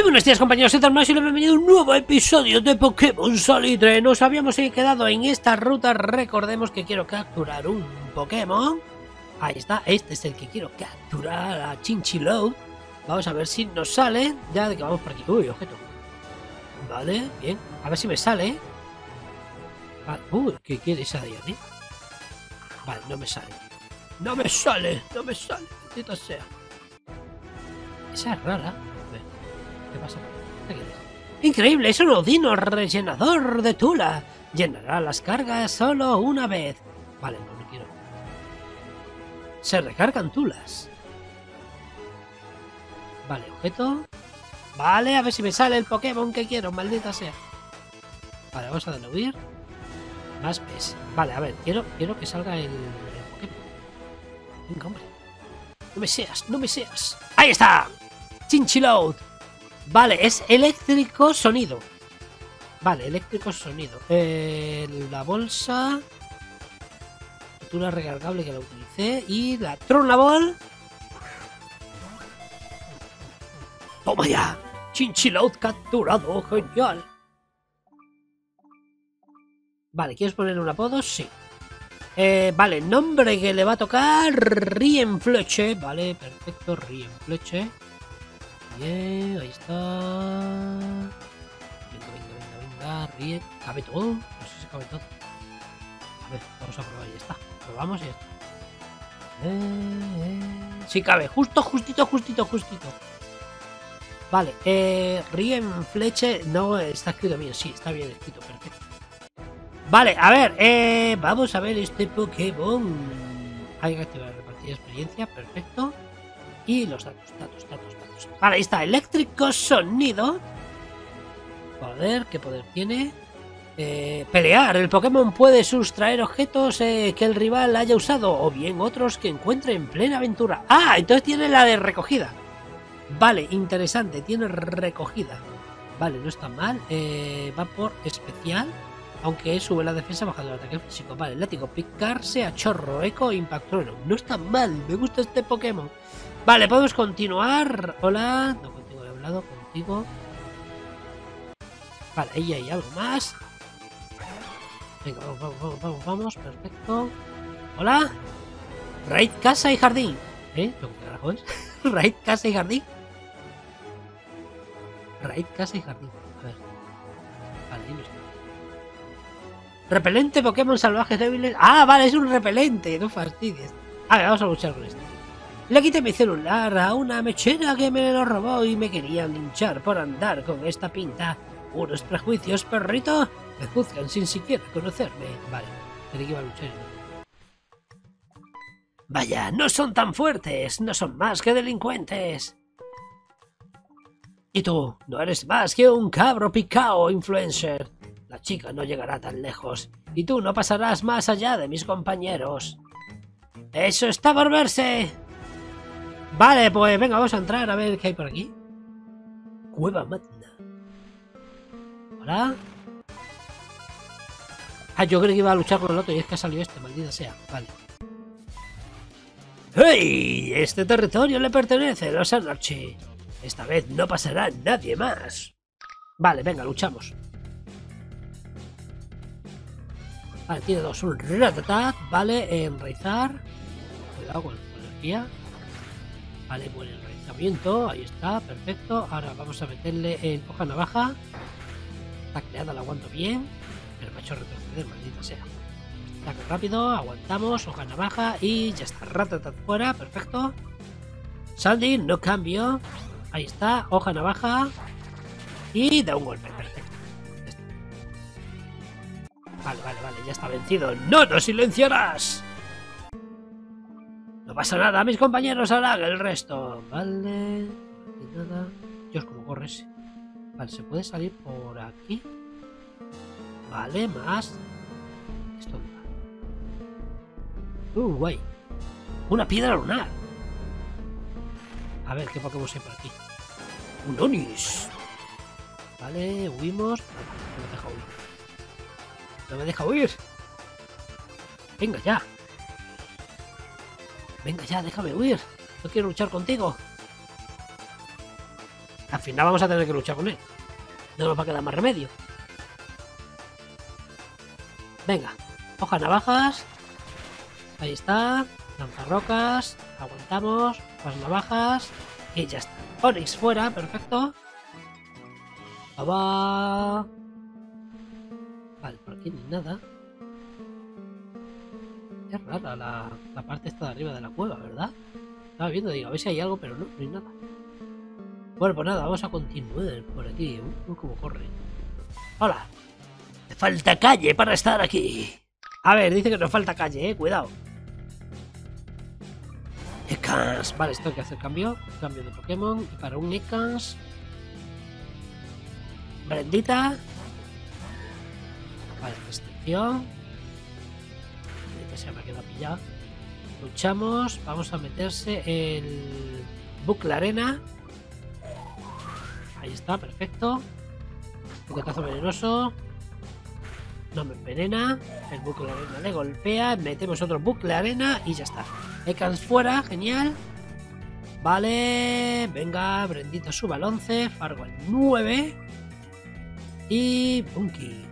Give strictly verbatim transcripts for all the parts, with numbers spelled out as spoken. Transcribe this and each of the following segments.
buenos días, compañeros, soy Tarmas y les bienvenido a un nuevo episodio de Pokémon Salitre. Nos habíamos quedado en esta ruta. Recordemos que quiero capturar un Pokémon. Ahí está, este es el que quiero capturar, a Chinchillout. Vamos a ver si nos sale. Ya de que vamos por aquí. Uy, objeto. Vale, bien. A ver si me sale. Vale. Uy, ¿qué quiere esa de ahí? Vale, no me sale. No me sale, no me sale. Maldita sea. Esa es rara. ¿Qué pasa? ¿Qué quieres? Increíble, es un Odino rellenador de Tula. Llenará las cargas solo una vez. Vale, no me quiero. Se recargan Tulas. Vale, objeto. Vale, a ver si me sale el Pokémon que quiero, maldita sea. Vale, vamos a darle a huir. Más pes. Vale, a ver, quiero, quiero que salga el, el Pokémon. Venga, hombre. No me seas, no me seas. ¡Ahí está! Chinchillout. Vale, es eléctrico sonido. Vale, eléctrico sonido. Eh, la bolsa. Captura recargable que la utilicé. Y la Tronaball. ¡Toma ya! Chinchillout capturado. Genial. Vale, ¿quieres ponerle un apodo? Sí. Eh, vale, nombre que le va a tocar. Rienfleche. Vale, perfecto. Rienfleche. Bien, ahí está. Venga, venga, venga, venga. Ríe. ¿Cabe todo? No sé si cabe todo. A ver, vamos a probar. Ya está. Probamos y ya está. Eh, eh. Sí cabe. Justo, justito, justito, justito. Vale. Eh, Rienfleche. No está escrito bien. Sí, está bien escrito. Perfecto. Vale, a ver. Eh, vamos a ver este Pokémon. Hay que activar repartir experiencia. Perfecto. Y los datos, datos, datos, datos. Vale, ahí está, eléctrico sonido. Poder, ¿qué poder tiene? Eh, pelear. El Pokémon puede sustraer objetos eh, que el rival haya usado o bien otros que encuentre en plena aventura. Ah, entonces tiene la de recogida. Vale, interesante, tiene recogida. Vale, no está mal. Eh, va por especial. Aunque sube la defensa bajando el ataque físico. Vale, látigo, picarse a chorro, eco, impactrueno. No está mal, me gusta este Pokémon. Vale, podemos continuar. Hola. No, contigo he hablado, contigo. Vale, ahí hay algo más. Venga, vamos, vamos, vamos, vamos, vamos. Perfecto. Hola. Raid, casa y jardín. ¿Eh? ¿Qué carajo es? Raid, casa y jardín. Raid, casa y jardín. A ver. Vale, ahí no está. Repelente Pokémon salvajes débiles. Ah, vale, es un repelente. No fastidies. A ver, vamos a luchar con esto. Le quité mi celular a una mechera que me lo robó y me querían linchar por andar con esta pinta. Unos prejuicios, perrito. Me juzgan sin siquiera conocerme. Vale, creí que iba a luchar. Vaya, no son tan fuertes. No son más que delincuentes. Y tú, no eres más que un cabro picao influencer. La chica no llegará tan lejos. Y tú no pasarás más allá de mis compañeros. Eso está por verse. Vale, pues venga, vamos a entrar a ver qué hay por aquí. Cueva Magna. Hola. Ah, yo creo que iba a luchar con el otro y es que ha salido este, maldita sea. Vale. ¡Hey! Este territorio le pertenece a los Anarchy. Esta vez no pasará nadie más. Vale, venga, luchamos. Vale, tiene dos. Un Rattata. Vale, enraizar. Cuidado con la energía. Vale, buen enraizamiento, ahí está, perfecto. Ahora vamos a meterle el hoja navaja. Está creada, la aguanto bien. Pero me ha hecho retroceder, maldita sea. Ataque rápido, aguantamos, hoja navaja y ya está. Ratatat fuera, perfecto. Sandy, no cambio. Ahí está, hoja navaja. Y da un golpe, perfecto. Ya está. Vale, vale, vale, ya está vencido. ¡No nos silenciarás! No pasa nada, mis compañeros harán el resto. Vale. Nada. Dios, cómo corres. Vale, se puede salir por aquí. Vale, más. Esto no. Uh, guay. Una piedra lunar. A ver, ¿qué Pokémon hay por aquí? Un Onis. Vale, huimos. No me deja huir. No me deja huir. Venga, ya. Venga ya, déjame huir. No quiero luchar contigo. Al final vamos a tener que luchar con él. No nos va a quedar más remedio. Venga, hoja navajas. Ahí está. Lanzarrocas. Aguantamos. Las navajas. Y ya está. Onix fuera, perfecto. Va. Vale, por aquí no hay nada. Es rara la, la parte esta de arriba de la cueva, ¿verdad? Estaba viendo, digo, a ver si hay algo, pero no, no hay nada. Bueno, pues nada, vamos a continuar por aquí. Uh, cómo corre. Hola. Me falta calle para estar aquí. A ver, dice que nos falta calle, eh. Cuidado. Ekans. Vale, esto hay que hacer cambio. Cambio de Pokémon. Y para un Ekans. Brendita. Vale, restricción. Que se me queda pillado. Luchamos. Vamos a meterse el bucle arena. Ahí está, perfecto. Un cazo venenoso. No me envenena. El bucle de arena le golpea. Metemos otro bucle de arena y ya está. Ekans fuera, genial. Vale. Venga, Brendito suba al once. Fargo al nueve. Y Punky.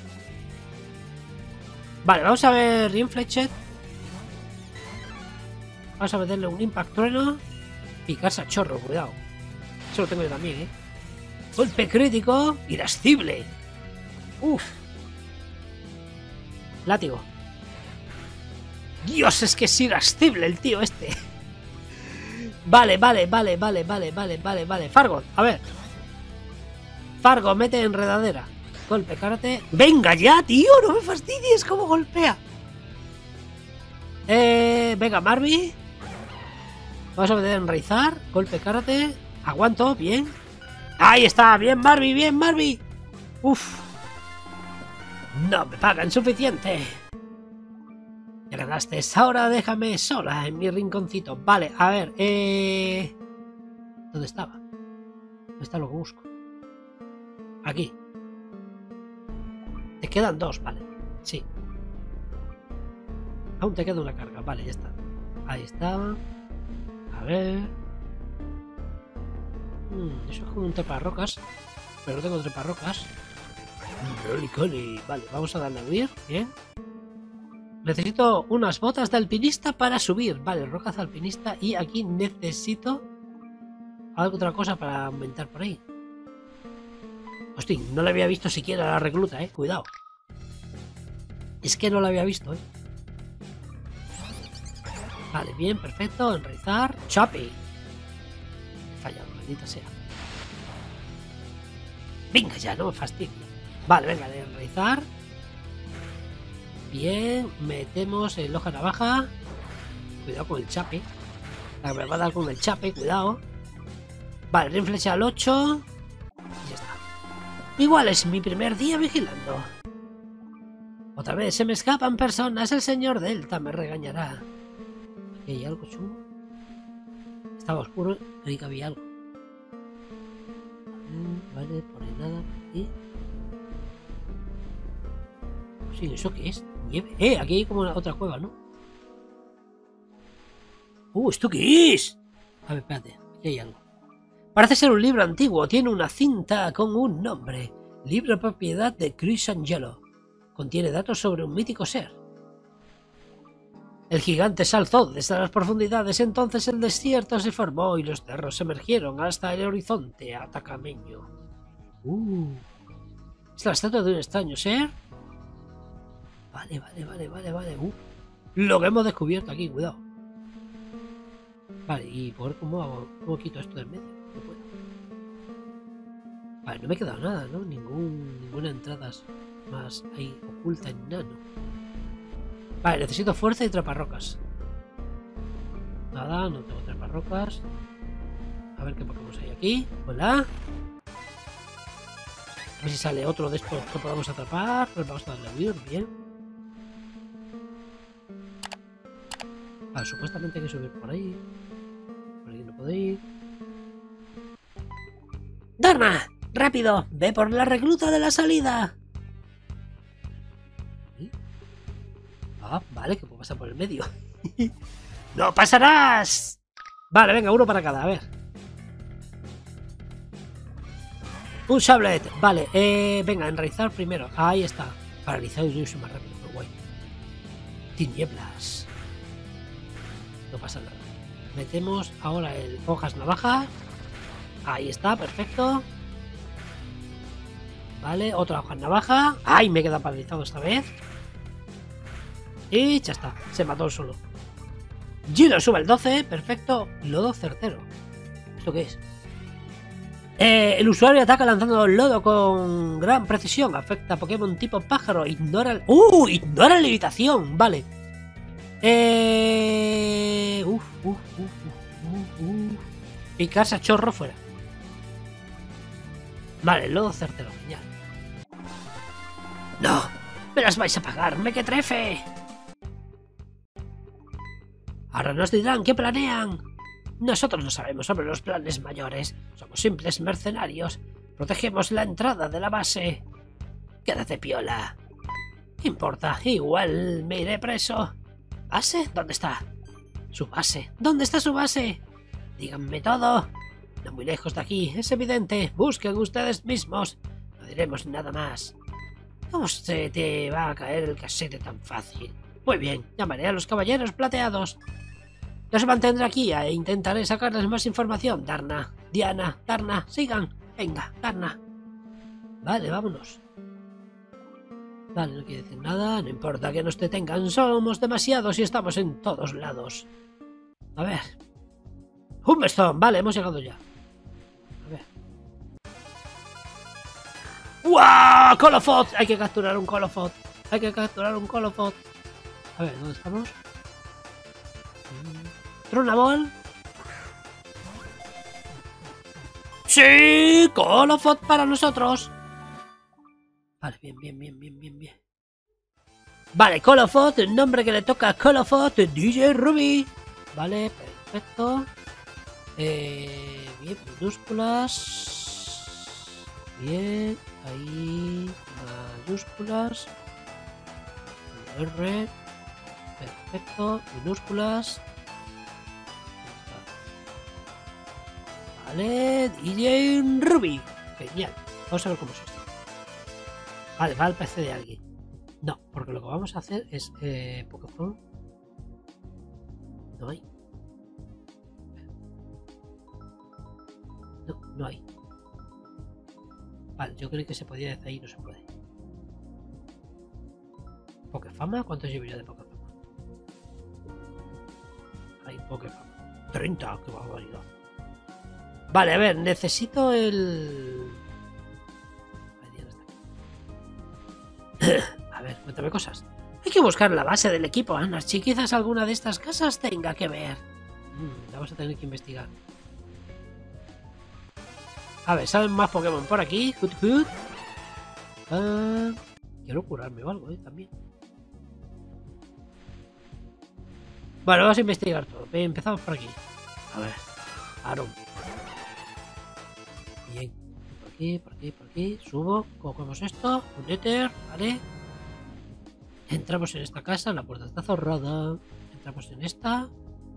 Vale, vamos a ver Rinflechet. Vamos a meterle un Impact Trueno. Picarse a chorro, cuidado. Eso lo tengo yo también, eh. Golpe crítico. Irascible. Uf. Látigo. Dios, es que es irascible el tío este. Vale, vale, vale, vale, vale, vale, vale, vale. Fargo, a ver. Fargo, mete enredadera. Golpe, karate. Venga ya, tío, no me fastidies cómo golpea. Eh, venga, Marby. Vamos a meter enraizar. Golpe, karate. Aguanto, bien. Ahí está, bien, Marby, bien, Marby. Uf. No me pagan suficiente. Ya ganaste, ahora déjame sola en mi rinconcito. Vale, a ver, eh... ¿dónde estaba? ¿Dónde está lo que busco? Aquí. Te quedan dos, vale. Sí. Aún te queda una carga, vale, ya está. Ahí está. A ver. Hmm, eso es como un treparrocas. Pero no tengo treparrocas. Vale, vamos a darle a huir. Bien. Necesito unas botas de alpinista para subir. Vale, rocas alpinista. Y aquí necesito algo otra cosa para aumentar por ahí. Hostia, no le había visto siquiera a la recluta, eh. Cuidado. Es que no la había visto, eh. Vale, bien, perfecto. Enraizar. Chapi. He fallado, maldita sea. Venga ya, no me fastidie. Vale, venga, de enraizar. Bien, metemos el hoja navaja. Cuidado con el chape. La que me va a dar con el chape, cuidado. Vale, rinflecha al ocho. Y ya está. Igual es mi primer día vigilando. Otra vez se me escapan personas. El señor Delta me regañará. Aquí hay algo chungo. Estaba oscuro, creí que había algo. Vale, por ahí nada, por aquí. Sí, ¿eso qué es? Nieve. Eh, aquí hay como una, otra cueva, ¿no? Uh, ¿esto qué es? A ver, espérate, aquí hay algo. Parece ser un libro antiguo, tiene una cinta con un nombre. Libro propiedad de Chris Angelo. Contiene datos sobre un mítico ser. El gigante se alzó desde las profundidades, entonces el desierto se formó y los cerros emergieron hasta el horizonte atacameño. Uh, ¿es la estatua de un extraño ser? Vale, vale, vale, vale, vale. Uh, lo que hemos descubierto aquí, cuidado. Vale, y por cómo hago, cómo quito esto del medio. No puedo. Vale, no me he quedado nada, ¿no? Ningún, ninguna entrada más ahí oculta en nano. Vale, necesito fuerza y treparrocas. Nada, no tengo treparrocas. A ver qué Pokémon hay aquí. Hola. A ver si sale otro de estos que podamos atrapar. Pues vamos a darle a huir, bien. Vale, supuestamente hay que subir por ahí. Por ahí no puedo ir. ¡Dharma! ¡Rápido! ¡Ve por la recluta de la salida! ¿Sí? Ah, vale, que puedo pasar por el medio. ¡No pasarás! Vale, venga, uno para cada, a ver. Un sablet. Vale, eh, venga, enraizar primero. Ahí está. Paralizado y soy más rápido, pero guay. Tinieblas. No pasa nada. Metemos ahora el hojas navaja. Ahí está, perfecto. Vale, otra hoja navaja. ¡Ay! Me he quedado paralizado esta vez. Y ya está, se mató solo. Giro sube el doce, perfecto. Lodo certero. ¿Esto qué es? Eh, el usuario ataca lanzando lodo con gran precisión. Afecta a Pokémon tipo pájaro. Ignora el... ¡Uh! Ignora la levitación. Vale. Eh... Uf, uf, uf, uf, uf. Picarse a chorro fuera. Vale, lodo certero. Genial. ¡No! ¡Me las vais a pagar! ¡Me que trefe! Ahora nos dirán qué planean. Nosotros no sabemos sobre los planes mayores. Somos simples mercenarios. Protegemos la entrada de la base. Quédate piola. ¿Qué importa? Igual me iré preso. ¿Base? ¿Dónde está? Su base. ¿Dónde está su base? Díganme todo. No muy lejos de aquí. Es evidente. Busquen ustedes mismos. No diremos nada más. ¿Cómo se te va a caer el casete tan fácil? Muy bien. Llamaré a los caballeros plateados. Los mantendré aquí e intentaré sacarles más información. Darna, Diana, Darna, sigan. Venga, Darna. Vale, vámonos. Vale, no quiere decir nada. No importa que nos detengan. Somos demasiados y estamos en todos lados. A ver. Humberstone. Vale, hemos llegado ya. A ver. ¡Wow! ¡Colofot! Hay que capturar un Colofot. Hay que capturar un Colofot. A ver, ¿dónde estamos? Trunabol. ¡Sí! ¡Colofot para nosotros! Vale, bien, bien, bien, bien, bien, bien. Vale, Colofot, el nombre que le toca a Colofot, D J Ruby. Vale, perfecto. Eh, bien, minúsculas. Bien, ahí, mayúsculas. R. Perfecto, minúsculas. Vale, D J Ruby. Genial. Vamos a ver cómo es esto. Vale, va al P C de alguien. No, porque lo que vamos a hacer es eh, Pokémon. No hay. No, no hay. Vale, yo creo que se podía desde ahí, no se puede. ¿Pokefama? ¿Cuánto llevo ya de Pokefama? Hay Pokefama. treinta, qué barbaridad. Vale, a ver, necesito el... A ver, cuéntame cosas. Hay que buscar la base del equipo Anarchy. Quizás alguna de estas casas tenga que ver. Mm, la vamos a tener que investigar. A ver, ¿salen más Pokémon por aquí? Hoot, hoot. Ah, quiero curarme o algo, ¿eh? También. Bueno, vamos a investigar todo. Empezamos por aquí. A ver. Aron. Bien. Por aquí, por aquí, por aquí. Subo. Cogemos esto. Un éter. Vale. Entramos en esta casa. La puerta está cerrada. Entramos en esta.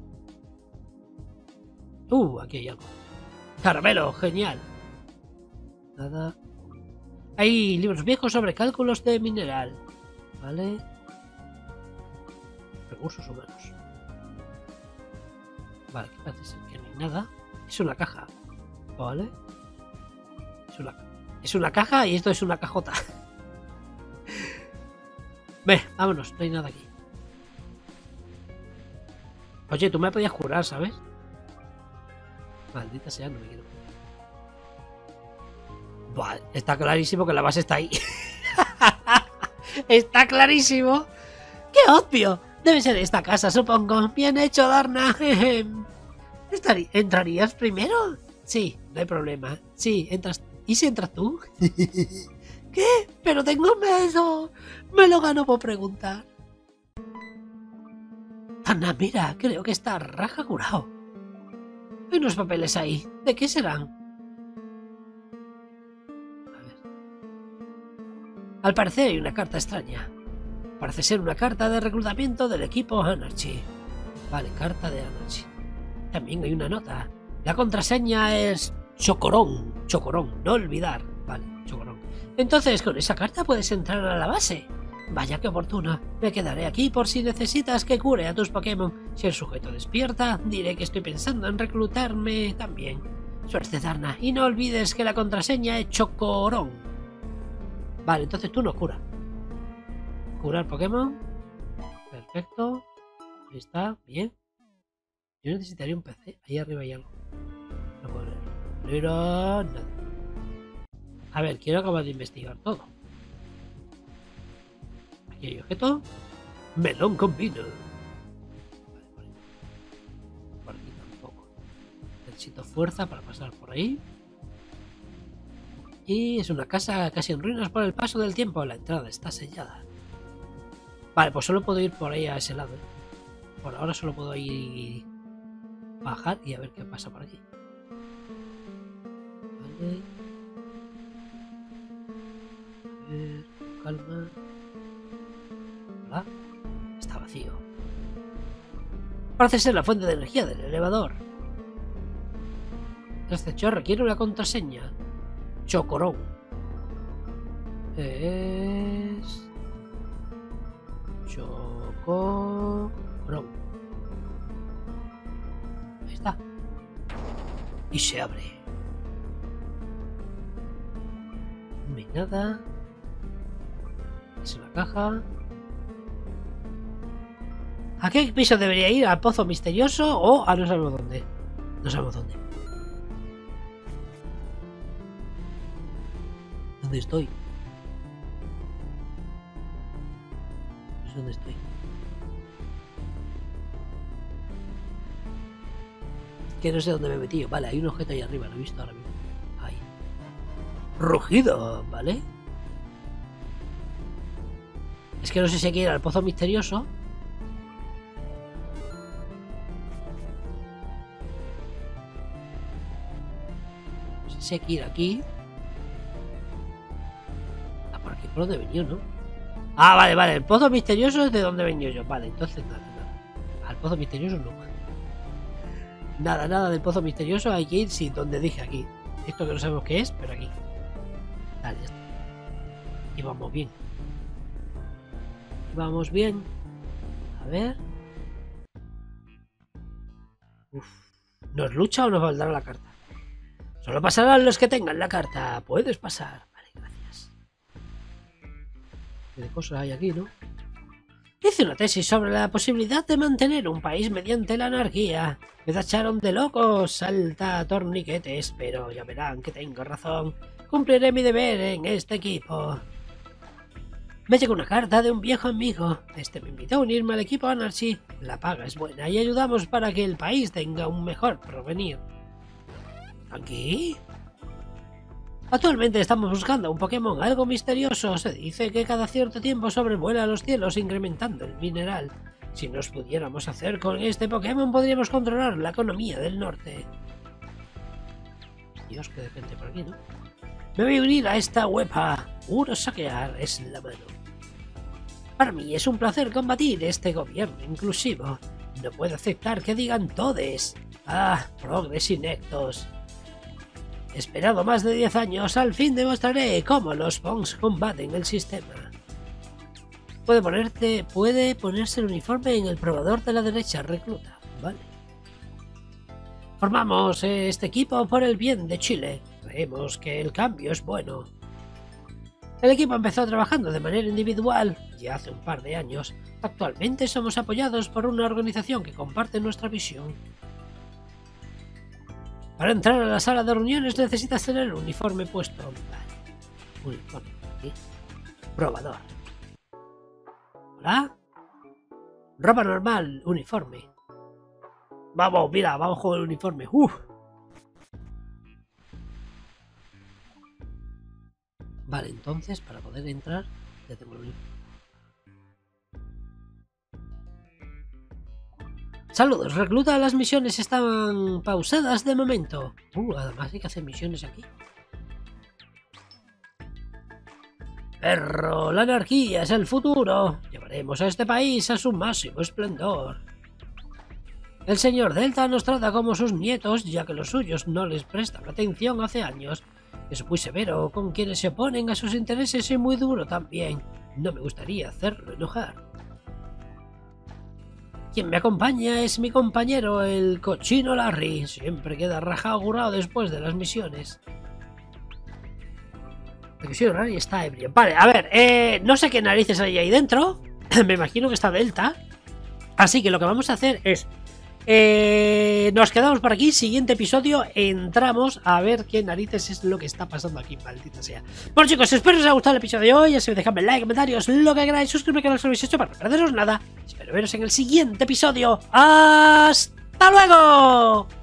Uh, aquí hay algo. Caramelo. Genial. Nada. Hay libros viejos sobre cálculos de mineral. Vale. Recursos humanos. Vale, que parece ser que no hay nada. Es una caja. Vale. Es una, es una caja y esto es una cajota. Ve, vámonos, no hay nada aquí. Oye, tú me podías curar, ¿sabes? Maldita sea, no me quiero. Buah, está clarísimo que la base está ahí. Está clarísimo. ¡Qué obvio! Debe ser esta casa, supongo. Bien hecho, Darna. ¿Entrarías primero? Sí, no hay problema. Sí, entras. ¿Y si entras tú? ¿Qué? Pero tengo miedo. Me lo gano por preguntar. Darna, mira, creo que está raja curado. Hay unos papeles ahí. ¿De qué serán? A ver. Al parecer hay una carta extraña. Parece ser una carta de reclutamiento del equipo Anarchy. Vale, carta de Anarchy. También hay una nota. La contraseña es Chocorón. Chocorón, no olvidar. Vale, chocorón. Entonces, con esa carta puedes entrar a la base. Vaya que oportuna. Me quedaré aquí por si necesitas que cure a tus Pokémon. Si el sujeto despierta, diré que estoy pensando en reclutarme también. Suerte, Darna. Y no olvides que la contraseña es Chocorón. Vale, entonces tú no curas. Curar Pokémon. Perfecto. Ahí está, bien. Yo necesitaría un P C. Ahí arriba hay algo. No puedo leer. Pero nada. A ver, quiero acabar de investigar todo. Aquí hay objeto. Melón con vino. Vale, por aquí. Por aquí tampoco. Necesito fuerza para pasar por ahí. Y es una casa casi en ruinas por el paso del tiempo. La entrada está sellada. Vale, pues solo puedo ir por ahí a ese lado. Por ahora solo puedo ir... bajar y a ver qué pasa por aquí. Vale. A ver, calma. Hola. Está vacío. Parece ser la fuente de energía del elevador. Este hecho requiere una contraseña. Chocorón. Es... Chocorón. Ahí está. Y se abre. No hay nada. Es una caja. ¿A qué piso debería ir? ¿Al pozo misterioso o a no sabemos dónde? No sabemos dónde. ¿Dónde estoy? No sé dónde estoy. Que no sé dónde me he metido. Vale, hay un objeto ahí arriba, lo he visto ahora mismo. Ahí. Rugido, ¿vale? Es que no sé si hay que ir al pozo misterioso. No sé si hay que ir aquí. Ah, por aquí por donde he venido, ¿no? Ah, vale, vale. El pozo misterioso es de donde he venido yo. Vale, entonces nada, nada. Al pozo misterioso no. Nada, nada del pozo misterioso. Hay que ir, sí, donde dije aquí. Esto que no sabemos qué es, pero aquí. Dale, ya está. Y vamos bien. Vamos bien. A ver. Uf. ¿Nos lucha o nos valdrá la carta? Solo pasarán los que tengan la carta. Puedes pasar. Vale, gracias. ¿Qué de cosas hay aquí, no? Hice una tesis sobre la posibilidad de mantener un país mediante la anarquía. Me tacharon de loco, salta torniquetes, pero ya verán que tengo razón. Cumpliré mi deber en este equipo. Me llegó una carta de un viejo amigo. Este me invitó a unirme al equipo Anarchy. La paga es buena y ayudamos para que el país tenga un mejor porvenir. ¿Aquí? Actualmente estamos buscando un Pokémon algo misterioso. Se dice que cada cierto tiempo sobrevuela los cielos incrementando el mineral. Si nos pudiéramos hacer con este Pokémon podríamos controlar la economía del norte. Dios, que de gente por aquí, ¿no? Me voy a unir a esta huepa. Puro saquear es la mano. Para mí es un placer combatir este gobierno inclusivo. No puedo aceptar que digan todes. Ah, progres inectos. He esperado más de diez años, al fin demostraré cómo los Pongs combaten el sistema. Puede ponerte, puede ponerse el uniforme en el probador de la derecha, recluta. Vale. Formamos este equipo por el bien de Chile. Creemos que el cambio es bueno. El equipo empezó trabajando de manera individual ya hace un par de años. Actualmente somos apoyados por una organización que comparte nuestra visión. Para entrar a la sala de reuniones necesitas tener el uniforme puesto. Vale. Uniforme. Aquí. Probador. Hola. Ropa normal. Uniforme. Vamos, mira, vamos con el uniforme. Uf. Vale, entonces para poder entrar ya tengo el uniforme. Saludos, recluta, las misiones están pausadas de momento. Uh, además hay que hacer misiones aquí. Perro, la anarquía es el futuro. Llevaremos a este país a su máximo esplendor. El señor Delta nos trata como sus nietos, ya que los suyos no les prestan atención hace años. Es muy severo con quienes se oponen a sus intereses y muy duro también. No me gustaría hacerlo enojar. Quien me acompaña es mi compañero, el cochino Larry. Siempre queda rajado después de las misiones. El cochino Larry está ebrio. Vale, a ver, eh, no sé qué narices hay ahí dentro. Me imagino que está Delta. Así que lo que vamos a hacer es... Eh, nos quedamos por aquí. Siguiente episodio entramos a ver qué narices es lo que está pasando aquí, maldita sea. Bueno chicos, espero que os haya gustado el episodio de hoy. Ya sabéis, dejadme like, comentarios, lo que queráis, suscribirme al canal si lo habéis hecho para no perderos nada. Espero veros en el siguiente episodio. ¡Hasta luego!